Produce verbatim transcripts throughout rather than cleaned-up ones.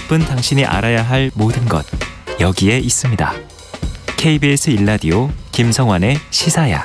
바쁜 당신이 알아야 할 모든 것 여기에 있습니다. 케이비에스 일 라디오 김성환의 시사야.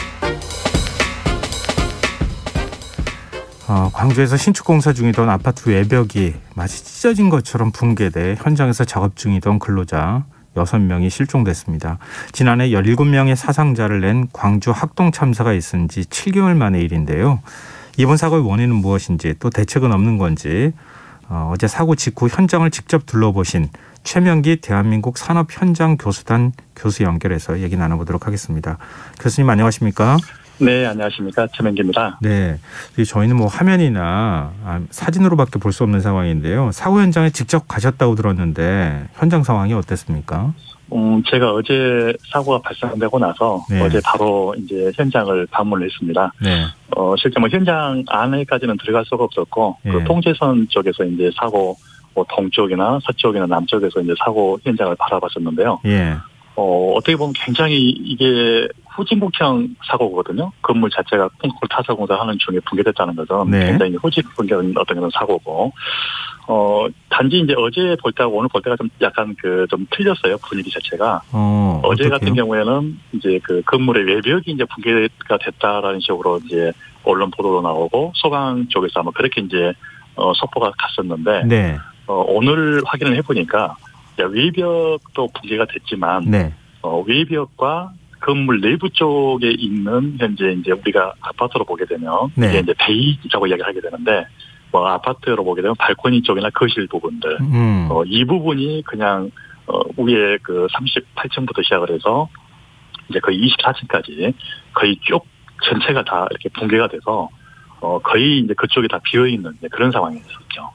어, 광주에서 신축 공사 중이던 아파트 외벽이 마치 찢어진 것처럼 붕괴돼 현장에서 작업 중이던 근로자 여섯 명이 실종됐습니다. 지난해 열일곱 명의 사상자를 낸 광주 학동 참사가 있은 지 칠 개월 만의 일인데요. 이번 사고의 원인은 무엇인지 또 대책은 없는 건지 어, 어제 사고 직후 현장을 직접 둘러보신 최명기 대한민국 산업현장교수단 교수 연결해서 얘기 나눠보도록 하겠습니다. 교수님 안녕하십니까? 네, 안녕하십니까. 최명기입니다. 네, 저희는 뭐 화면이나 사진으로밖에 볼 수 없는 상황인데요. 사고 현장에 직접 가셨다고 들었는데 현장 상황이 어땠습니까? 음, 제가 어제 사고가 발생되고 나서 네. 어제 바로 이제 현장을 방문을 했습니다. 네. 어, 실제 뭐 현장 안에까지는 들어갈 수가 없었고 네. 그 통제선 쪽에서 이제 사고 뭐 동쪽이나 서쪽이나 남쪽에서 이제 사고 현장을 바라봤었는데요. 네. 어, 어떻게 보면 굉장히 이게 후진국형 사고거든요. 건물 자체가 콘크리트 타사 공사하는 중에 붕괴됐다는 것은 네. 굉장히 후진국형 어떤 그런 사고고, 어, 단지 이제 어제 볼 때하고 오늘 볼 때가 좀 약간 그 좀 틀렸어요. 분위기 자체가. 어, 어제 어떡해요? 같은 경우에는 이제 그 건물의 외벽이 이제 붕괴가 됐다라는 식으로 이제 언론 보도도 나오고 소방 쪽에서 아마 그렇게 이제 어, 속보가 갔었는데, 네. 어, 오늘 확인을 해보니까 외벽도 붕괴가 됐지만, 네. 어, 외벽과 건물 내부 쪽에 있는 현재 이제 우리가 아파트로 보게 되면 네. 이게 이제 베이라고 이야기를 하게 되는데 뭐 아파트로 보게 되면 발코니 쪽이나 거실 부분들 음. 어, 이 부분이 그냥 어, 위에 그 삼십팔 층부터 시작을 해서 이제 거의 이십사 층까지 거의 쭉 전체가 다 이렇게 붕괴가 돼서 어, 거의 이제 그쪽이 다 비어 있는 그런 상황이었죠.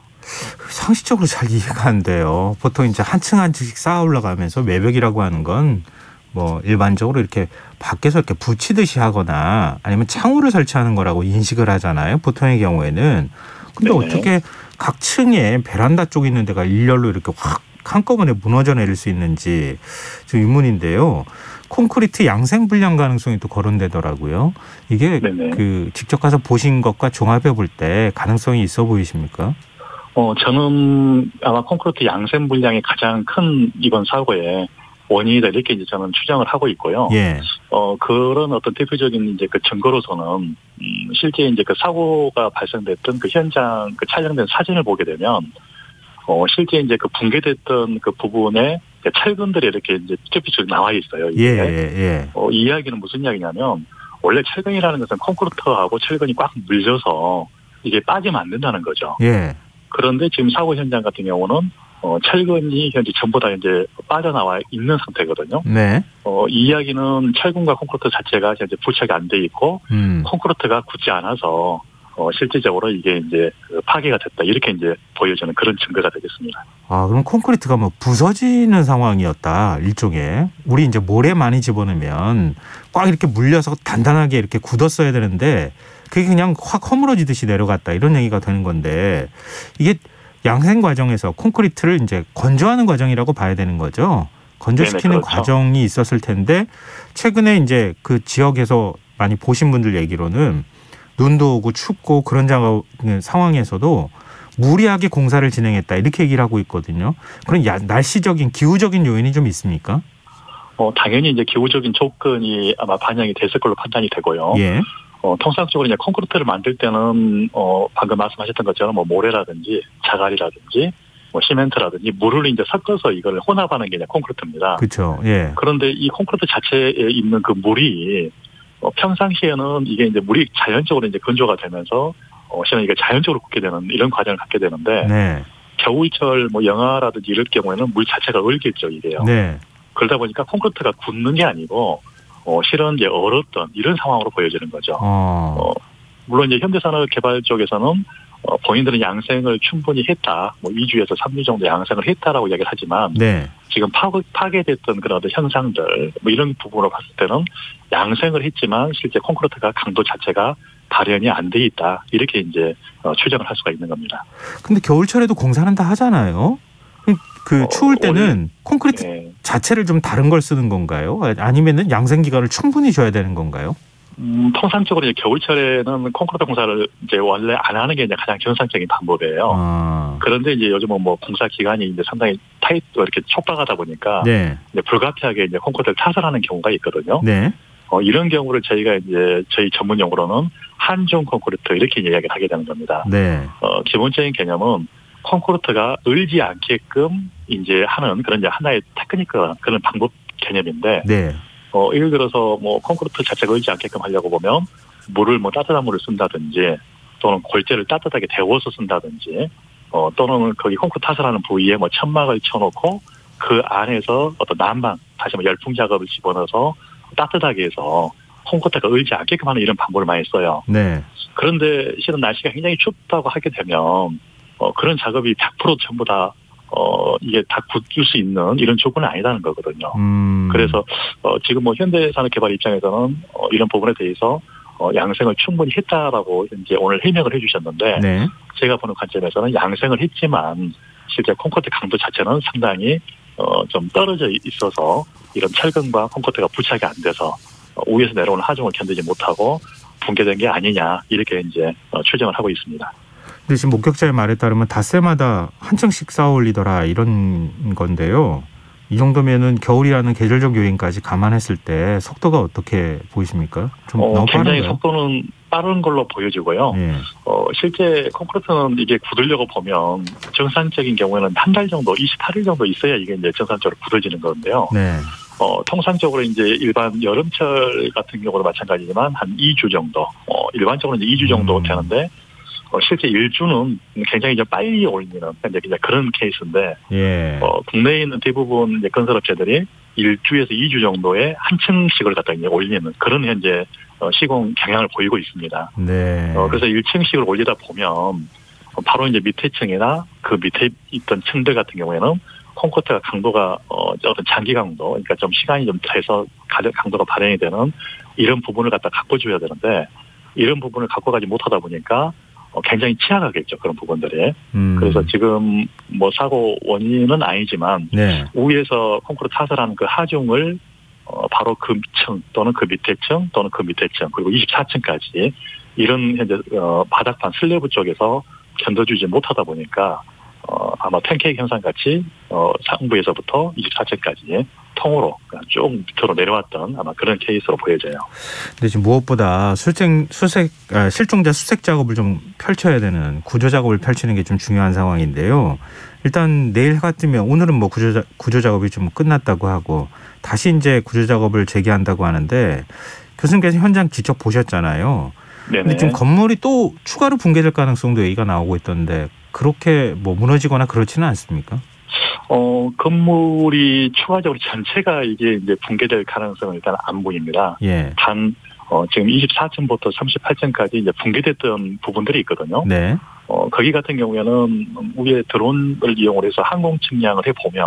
상식적으로 잘 이해가 안 돼요. 보통 이제 한 층 한 층씩 쌓아 올라가면서 외벽이라고 하는 건 뭐 일반적으로 이렇게 밖에서 이렇게 붙이듯이 하거나 아니면 창호를 설치하는 거라고 인식을 하잖아요. 보통의 경우에는. 근데 네네. 어떻게 각 층에 베란다 쪽에 있는 데가 일렬로 이렇게 확 한꺼번에 무너져 내릴 수 있는지 좀 의문인데요. 콘크리트 양생 불량 가능성이 또 거론되더라고요. 이게 네네. 그 직접 가서 보신 것과 종합해 볼 때 가능성이 있어 보이십니까? 어, 저는 아마 콘크리트 양생 불량이 가장 큰 이번 사고에 원인이다 이렇게 이제 저는 추정을 하고 있고요. 예. 어, 그런 어떤 대표적인 이제 그 증거로서는, 음, 실제 이제 그 사고가 발생됐던 그 현장 그 촬영된 사진을 보게 되면, 어, 실제 이제 그 붕괴됐던 그 부분에 철근들이 이렇게 이제 삐쭉삐쭉 나와 있어요. 이게. 예, 예, 예. 어, 이 이야기는 무슨 이야기냐면, 원래 철근이라는 것은 콘크리트하고 철근이 꽉 물려서 이게 빠지면 안 된다는 거죠. 예. 그런데 지금 사고 현장 같은 경우는 어, 철근이 현재 전부 다 이제 빠져나와 있는 상태거든요. 네. 어, 이 이야기는 철근과 콘크리트 자체가 현재 부착이 안 돼 있고, 음. 콘크리트가 굳지 않아서, 어, 실질적으로 이게 이제 그 파괴가 됐다. 이렇게 이제 보여주는 그런 증거가 되겠습니다. 아, 그럼 콘크리트가 뭐 부서지는 상황이었다. 일종의. 우리 이제 모래 많이 집어넣으면 꽉 이렇게 물려서 단단하게 이렇게 굳었어야 되는데, 그게 그냥 확 허물어지듯이 내려갔다. 이런 얘기가 되는 건데, 이게 양생 과정에서 콘크리트를 이제 건조하는 과정이라고 봐야 되는 거죠. 건조시키는 네네, 그렇죠. 과정이 있었을 텐데 최근에 이제 그 지역에서 많이 보신 분들 얘기로는 눈도 오고 춥고 그런 작업 상황에서도 무리하게 공사를 진행했다 이렇게 얘기를 하고 있거든요. 그런 야, 날씨적인 기후적인 요인이 좀 있습니까? 어, 당연히 이제 기후적인 조건이 아마 반영이 됐을 걸로 판단이 되고요. 예. 어, 통상적으로 이제 콘크리트를 만들 때는, 어, 방금 말씀하셨던 것처럼 뭐 모래라든지 자갈이라든지 뭐 시멘트라든지 물을 이제 섞어서 이걸 혼합하는 게 이제 콘크리트입니다. 그렇죠. 예. 그런데 이 콘크리트 자체에 있는 그 물이, 어, 평상시에는 이게 이제 물이 자연적으로 이제 건조가 되면서, 어, 실은 이게 자연적으로 굳게 되는 이런 과정을 갖게 되는데, 네. 겨울철 뭐 영하라든지 이럴 경우에는 물 자체가 얼겠죠, 이게요. 네. 그러다 보니까 콘크리트가 굳는 게 아니고, 어, 실은 이제 얼었던 이런 상황으로 보여지는 거죠. 어. 어, 물론 이제 현대산업개발 쪽에서는 어, 본인들은 양생을 충분히 했다. 뭐 이 주에서 삼 주 정도 양생을 했다라고 이야기를 하지만 네. 지금 파, 파괴됐던 그런 어떤 현상들 뭐 이런 부분으로 봤을 때는 양생을 했지만 실제 콘크리트가 강도 자체가 발현이 안 돼 있다. 이렇게 이제 어, 추정을 할 수가 있는 겁니다. 근데 겨울철에도 공사는 다 하잖아요. 그 어, 추울 때는 어, 콘크리트 네. 자체를 좀 다른 걸 쓰는 건가요? 아니면은 양생 기간을 충분히 줘야 되는 건가요? 음, 통상적으로 이제 겨울철에는 콘크리트 공사를 이제 원래 안 하는 게 이제 가장 정상적인 방법이에요. 아. 그런데 이제 요즘은 뭐 공사 기간이 이제 상당히 타이트 이렇게 촉박하다 보니까 네. 이제 불가피하게 이제 콘크리트를 타설하는 경우가 있거든요. 네. 어, 이런 경우를 저희가 이제 저희 전문 용어로는 한중 콘크리트 이렇게 이야기를 하게 되는 겁니다. 네. 어, 기본적인 개념은 콘크리트가 을지 않게끔 이제 하는 그런 이제 하나의 테크니크 그런 방법 개념인데. 네. 어, 예를 들어서, 뭐, 콘크리트 자체가 의지 않게끔 하려고 보면, 물을 뭐 따뜻한 물을 쓴다든지, 또는 골재를 따뜻하게 데워서 쓴다든지, 어, 또는 거기 콘크리트 타설하는 부위에 뭐 천막을 쳐놓고, 그 안에서 어떤 난방, 다시 뭐 열풍 작업을 집어넣어서 따뜻하게 해서 콘크리트가 의지 않게끔 하는 이런 방법을 많이 써요. 네. 그런데 실은 날씨가 굉장히 춥다고 하게 되면, 어, 그런 작업이 백 퍼센트 전부 다 어, 이게 다 굳을 수 있는 이런 조건은 아니라는 거거든요. 음. 그래서, 어, 지금 뭐 현대산업개발 입장에서는, 어, 이런 부분에 대해서, 어, 양생을 충분히 했다라고 이제 오늘 해명을 해 주셨는데, 네. 제가 보는 관점에서는 양생을 했지만, 실제 콘크리트 강도 자체는 상당히, 어, 좀 떨어져 있어서, 이런 철근과 콘크리트가 부착이 안 돼서, 어, 위에서 내려오는 하중을 견디지 못하고, 붕괴된 게 아니냐, 이렇게 이제, 어, 추정을 하고 있습니다. 근데 지금 목격자의 말에 따르면 닷새마다 한 층씩 쌓아 올리더라 이런 건데요. 이 정도면은 겨울이라는 계절적 요인까지 감안했을 때 속도가 어떻게 보이십니까? 좀 어, 너무 굉장히 빠른가요? 속도는 빠른 걸로 보여지고요. 예. 어, 실제 콘크리트는 이게 굳으려고 보면 정상적인 경우에는 한 달 정도, 이십팔 일 정도 있어야 이게 이제 정상적으로 굳어지는 건데요. 네. 어, 통상적으로 이제 일반 여름철 같은 경우도 마찬가지지만 한 이 주 정도, 어, 일반적으로 이제 이 주 정도 음. 되는데 어, 실제 일주는 굉장히 이제 빨리 올리는 이제 그런 케이스인데, 예. 어, 국내에 있는 대부분 이제 건설업체들이 일주에서 이 주 정도의 한 층씩을 갖다 이제 올리는 그런 현재 어, 시공 경향을 보이고 있습니다. 네. 어, 그래서 일 층씩을 올리다 보면 어, 바로 이제 밑에 층이나 그 밑에 있던 층들 같은 경우에는 콘크리트가 강도가 어, 어떤 장기 강도, 그러니까 좀 시간이 좀 돼서 강도가 발현이 되는 이런 부분을 갖다 갖고줘야 되는데 이런 부분을 갖고 가지 못하다 보니까 어, 굉장히 취약하겠죠, 그런 부분들이. 음. 그래서 지금 뭐 사고 원인은 아니지만 네. 위에서 콘크리트 타설하는 그 하중을 어, 바로 그 층 또는 그 밑에 층 또는 그 밑에 층 그리고 이십사 층까지 이런 현재 어, 바닥판 슬래브 쪽에서 견뎌주지 못하다 보니까 어, 아마 팬케이크 현상 같이 어, 상부에서부터 이십사 층까지 통으로 쭉 밑으로 내려왔던 아마 그런 케이스로 보여져요. 근데 지금 무엇보다 수색, 수색, 아, 실종자 수색 작업을 좀 펼쳐야 되는 구조 작업을 펼치는 게 좀 중요한 상황인데요. 일단 내일 해가 뜨면 오늘은 뭐 구조, 구조 작업이 좀 끝났다고 하고 다시 이제 구조 작업을 재개한다고 하는데 교수님께서 현장 직접 보셨잖아요. 네네. 근데 지금 건물이 또 추가로 붕괴될 가능성도 얘기가 나오고 있던데 그렇게 뭐 무너지거나 그렇지는 않습니까? 어, 건물이 추가적으로 전체가 이게 이제 붕괴될 가능성은 일단 안 보입니다. 예. 단, 어, 지금 이십사 층부터 삼십팔 층까지 이제 붕괴됐던 부분들이 있거든요. 네. 어, 거기 같은 경우에는 위에 드론을 이용을 해서 항공 측량을 해보면,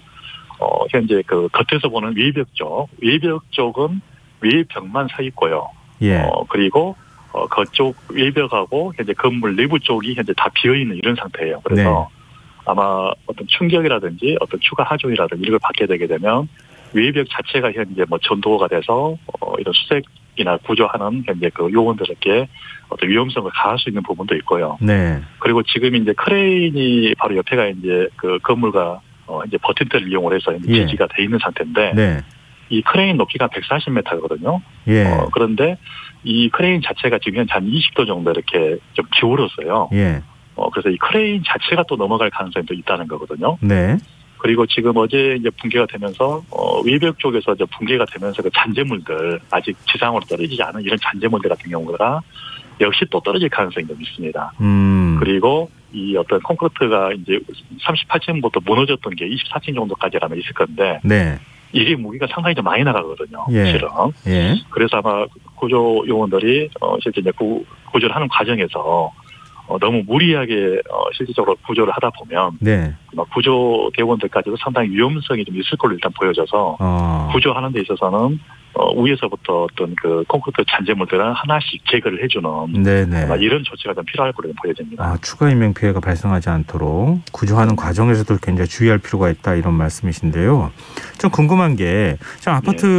어, 현재 그 겉에서 보는 외벽 쪽, 외벽 쪽은 외벽만 서 있고요. 예. 어, 그리고 어, 그쪽 외벽하고 현재 건물 내부 쪽이 현재 다 비어있는 이런 상태예요. 그래서 네. 아마 어떤 충격이라든지 어떤 추가 하중이라든지 이걸 받게 되게 되면 외벽 자체가 현재 뭐 전도가 돼서 어, 이런 수색이나 구조하는 현재 그 요원들에게 어떤 위험성을 가할 수 있는 부분도 있고요. 네. 그리고 지금 이제 크레인이 바로 옆에가 이제 그 건물과 어, 이제 버튼대를 이용을 해서 이제 예. 지지가 돼 있는 상태인데 네. 이 크레인 높이가 백사십 미터거든요. 예. 어, 그런데 이 크레인 자체가 지금 한 이십 도 정도 이렇게 좀 기울었어요. 예. 어, 그래서 이 크레인 자체가 또 넘어갈 가능성이 또 있다는 거거든요. 네. 그리고 지금 어제 이제 붕괴가 되면서, 어, 외벽 쪽에서 이제 붕괴가 되면서 그 잔재물들, 아직 지상으로 떨어지지 않은 이런 잔재물들 같은 경우가 역시 또 떨어질 가능성이 좀 있습니다. 음. 그리고 이 어떤 콘크리트가 이제 삼십팔 층부터 무너졌던 게 이십사 층 정도까지라면 있을 건데, 네. 이게 무게가 상당히 좀 많이 나가거든요. 예. 실은. 예. 그래서 아마 구조 요원들이, 어, 실제 이제 구, 구조를 하는 과정에서 어, 너무 무리하게 어, 실질적으로 구조를 하다 보면 네. 구조 대원들까지도 상당히 위험성이 좀 있을 걸로 일단 보여져서 어. 구조하는 데 있어서는 어, 위에서부터 어떤 그 콘크리트 잔재물들을 하나씩 제거를 해주는 네네. 이런 조치가 좀 필요할 걸로 보여집니다. 아, 추가 인명 피해가 발생하지 않도록 구조하는 과정에서도 굉장히 주의할 필요가 있다 이런 말씀이신데요. 좀 궁금한 게 참 아파트 네.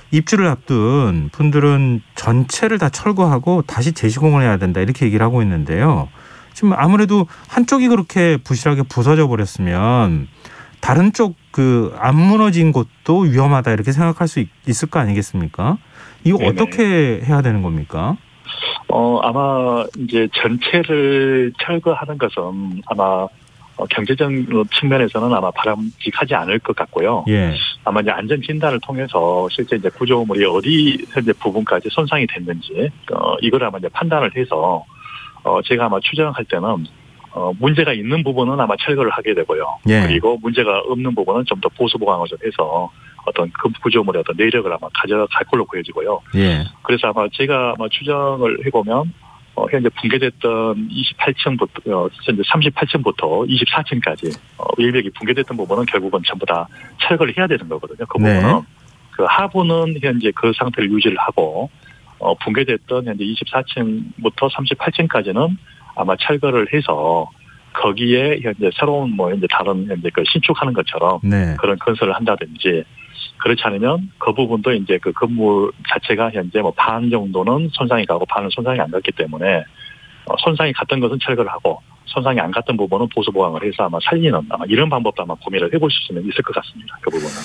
입주를 앞둔 분들은 전체를 다 철거하고 다시 재시공을 해야 된다 이렇게 얘기를 하고 있는데요. 지금 아무래도 한쪽이 그렇게 부실하게 부서져 버렸으면 다른 쪽 그 안 무너진 곳도 위험하다 이렇게 생각할 수 있, 있을 거 아니겠습니까? 이거 네네. 어떻게 해야 되는 겁니까? 어 아마 이제 전체를 철거하는 것은 아마 어, 경제적 측면에서는 아마 바람직하지 않을 것 같고요. 예. 아마 이제 안전 진단을 통해서 실제 이제 구조물이 어디 현재 부분까지 손상이 됐는지 어, 이걸 아마 이제 판단을 해서 어, 제가 아마 추정할 때는 어, 문제가 있는 부분은 아마 철거를 하게 되고요. 예. 그리고 문제가 없는 부분은 좀 더 보수 보강을 좀 해서 어떤 그 구조물의 어떤 내력을 아마 가져갈 걸로 보여지고요. 예. 그래서 아마 제가 아마 추정을 해보면 어, 현재 붕괴됐던 이십팔 층부터, 어, 현재 삼십팔 층부터 이십사 층까지, 어, 일벽이 붕괴됐던 부분은 결국은 전부 다 철거를 해야 되는 거거든요. 그 부분은. 네. 그 하부는 현재 그 상태를 유지를 하고, 어, 붕괴됐던 현재 이십사 층부터 삼십팔 층까지는 아마 철거를 해서, 거기에 현재 새로운 뭐 현재 다른 현재 그 신축하는 것처럼 네. 그런 건설을 한다든지, 그렇지 않으면 그 부분도 이제 그 건물 자체가 현재 뭐 반 정도는 손상이 가고 반은 손상이 안 갔기 때문에 어 손상이 갔던 것은 철거를 하고 손상이 안 갔던 부분은 보수 보강을 해서 아마 살리는 아마 이런 방법도 아마 고민을 해볼 수는 있을 것 같습니다. 그 부분은.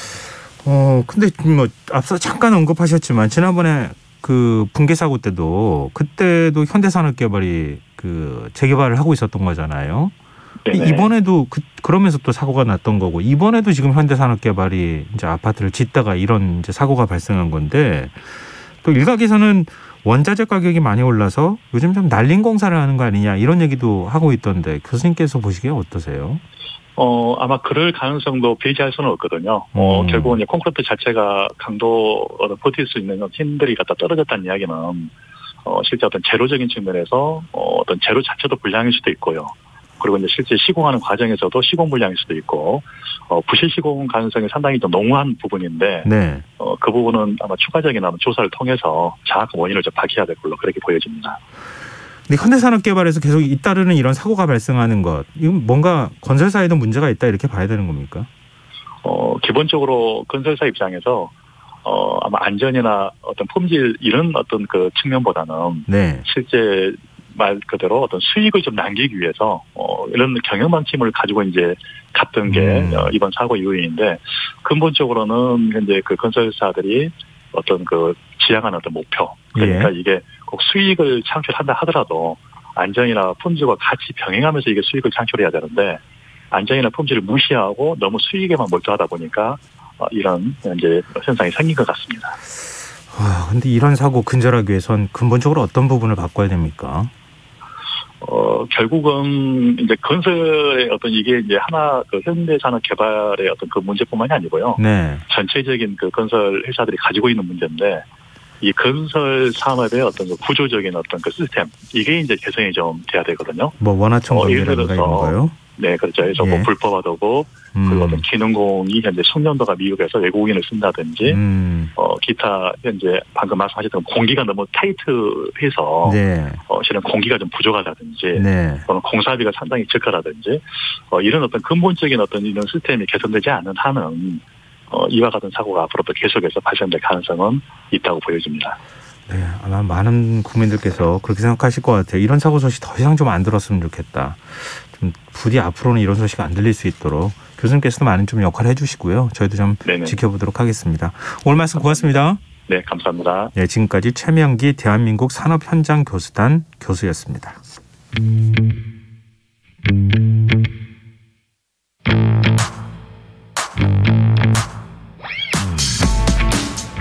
어 근데 뭐 앞서 잠깐 언급하셨지만 지난번에 그 붕괴 사고 때도 그때도 현대산업개발이 그 재개발을 하고 있었던 거잖아요. 네네. 이번에도 그, 그러면서 또 사고가 났던 거고 이번에도 지금 현대산업개발이 이제 아파트를 짓다가 이런 이제 사고가 발생한 건데 또 일각에서는 원자재 가격이 많이 올라서 요즘 좀 날린 공사를 하는 거 아니냐 이런 얘기도 하고 있던데 교수님께서 보시기에 어떠세요? 어 아마 그럴 가능성도 배제할 수는 없거든요. 음. 어 결국은 이제 콘크리트 자체가 강도 버틸 수 있는 힘들이 갖다 떨어졌다는 이야기는 어 실제 어떤 재료적인 측면에서 어 어떤 재료 자체도 불량일 수도 있고요. 그리고 이제 실제 시공하는 과정에서도 시공 불량일 수도 있고, 어, 부실 시공 가능성이 상당히 좀 농후한 부분인데, 네. 어, 그 부분은 아마 추가적인 아마 조사를 통해서 정확한 원인을 좀 밝혀야 될 걸로 그렇게 보여집니다. 근데 현대산업개발에서 계속 잇따르는 이런 사고가 발생하는 것, 이건 뭔가 건설사에도 문제가 있다 이렇게 봐야 되는 겁니까? 어, 기본적으로 건설사 입장에서, 어, 아마 안전이나 어떤 품질 이런 어떤 그 측면보다는, 네. 실제 말 그대로 어떤 수익을 좀 남기기 위해서 어, 이런 경영 방침을 가지고 이제 갔던 게 음. 어, 이번 사고 요인인데 근본적으로는 현재 그 건설사들이 어떤 그 지향하는 어떤 목표 그러니까 예. 이게 꼭 수익을 창출한다 하더라도 안전이나 품질과 같이 병행하면서 이게 수익을 창출해야 되는데 안전이나 품질을 무시하고 너무 수익에만 몰두하다 보니까 어, 이런 이제 현상이 생긴 것 같습니다. 아, 근데 이런 사고 근절하기 위해선 근본적으로 어떤 부분을 바꿔야 됩니까? 어, 결국은 이제 건설의 어떤 이게 이제 하나 그 현대산업 개발의 어떤 그 문제뿐만이 아니고요. 네. 전체적인 그 건설 회사들이 가지고 있는 문제인데 이 건설 산업의 어떤 그 구조적인 어떤 그 시스템 이게 이제 개선이 좀 돼야 되거든요. 뭐 원화청 관계라든가 어, 이런 거요? 네, 그렇죠. 그래서 예. 뭐 불법화도고 음. 그리고 어떤 기능공이 현재 숙련도가 미국에서 외국인을 쓴다든지 음. 어 기타 현재 방금 말씀하셨던 공기가 너무 타이트해서 네. 어 실은 공기가 좀 부족하다든지 네. 또는 공사비가 상당히 적하다든지 어 이런 어떤 근본적인 어떤 이런 시스템이 개선되지 않는 한은 어 이와 같은 사고가 앞으로도 계속해서 발생될 가능성은 있다고 보여집니다. 네, 아마 많은 국민들께서 그렇게 생각하실 것 같아요. 이런 사고 소식 더 이상 좀 안 들었으면 좋겠다. 좀 부디 앞으로는 이런 소식 안 들릴 수 있도록 교수님께서도 많은 좀 역할을 해주시고요. 저희도 좀 네네. 지켜보도록 하겠습니다. 오늘 말씀 고맙습니다. 네, 감사합니다. 네, 지금까지 최명기 대한민국 산업현장교수단 교수였습니다. 음.